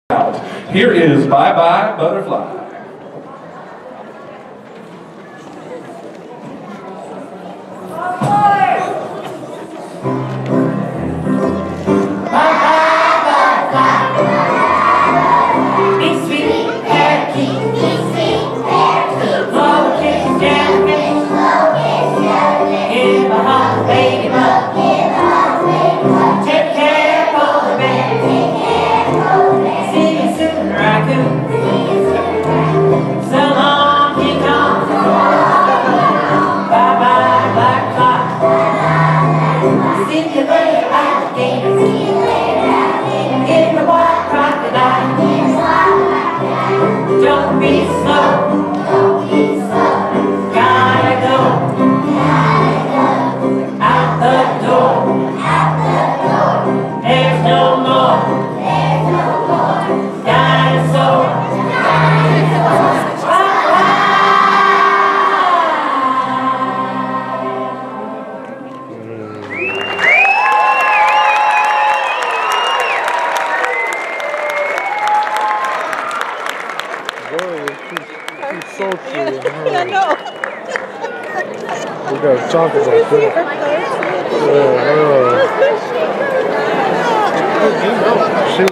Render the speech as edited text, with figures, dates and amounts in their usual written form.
Here is Bye Bye Butterfly. Don't be slow, gotta go, out the door, there's no more, dinosaur. He's sultry. I know. We got chocolates on film. Yeah,